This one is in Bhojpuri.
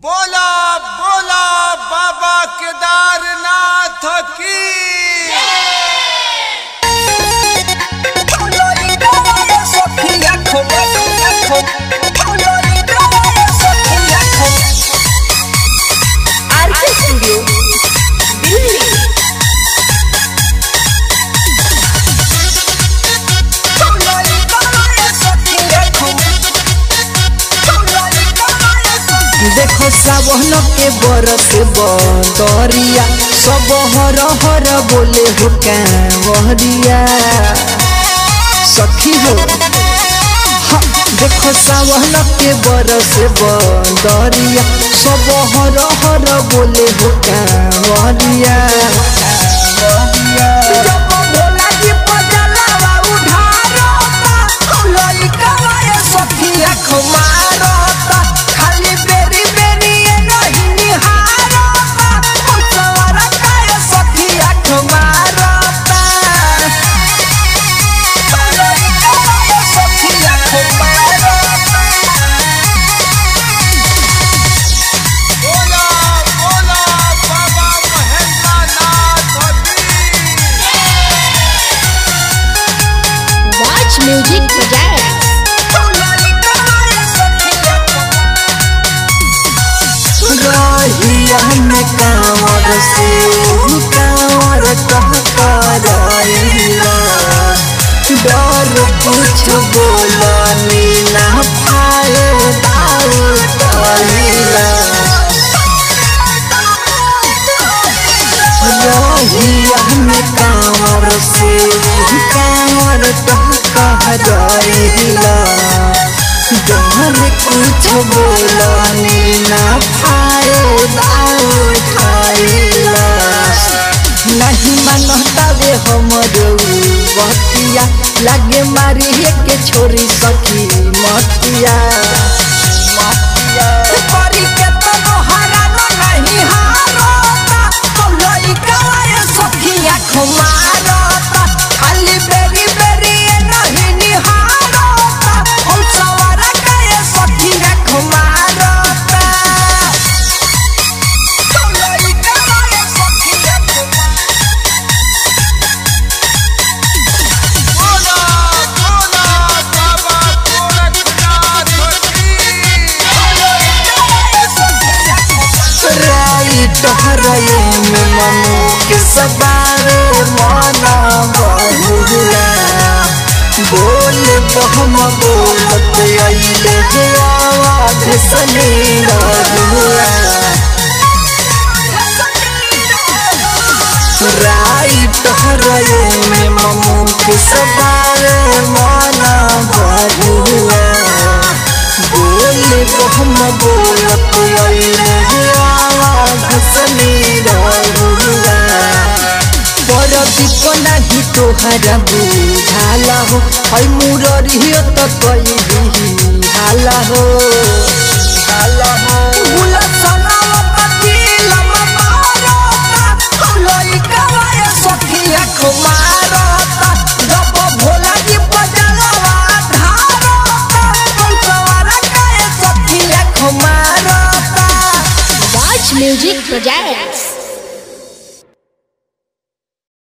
बोला बोला बाबा केदारनाथ की। देखो सावन के बरस बदरिया सब हर हर बोले हो कांवरिया सखी हो। देखो सावन के बरस बदरिया सब हर हर बोले हो कांवरिया। म्यूजिक रहिया में कांवर से कांवर कहला डर कुछ बोलनी ना पाए रहिया में कांवर से कांवर कहला डर कुछ बोलनी ना नहीं मानता वे हमर बतिया लागे मारी के छोरी सखी मतिया। टहराए में मनु के सवारे माना बहुला बोल बहम बोलत आइले जे आवाज सनी रहुआ। राई टहराए में मनु के सवारे माना बहुला बोल बहम बोलत आइले दीप नहीं तोहरा बुझाला हो हई मुररियो तो कई हाला हो म्यूजिक प्रोजेक्ट।